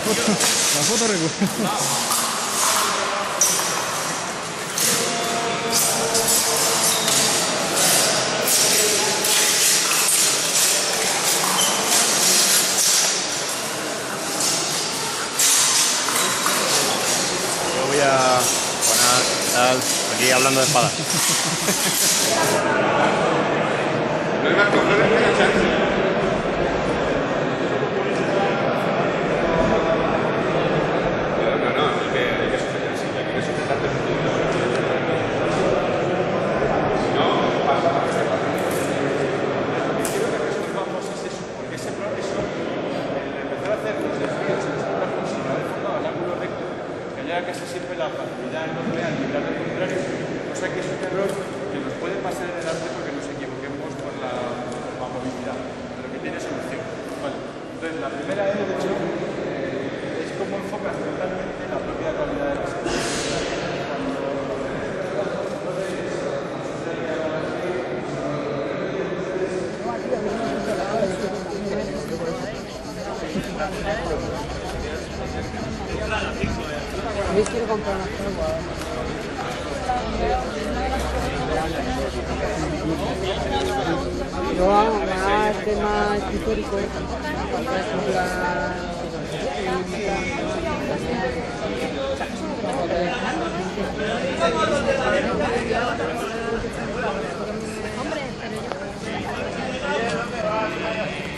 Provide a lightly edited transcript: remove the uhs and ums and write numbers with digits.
foto recuerda. Yo voy a poner aquí hablando de espadas. No hay más cojones que la chance. Casi siempre la facilidad no real y al contrario, o sea que es un error que nos puede pasar en el arte porque nos equivoquemos con la movilidad, pero que tiene solución. Vale. Entonces, la primera es, de hecho, es cómo enfocas totalmente la propia calidad de la serie. Yo quiero comprar una cosa. Yo hago más temas históricos para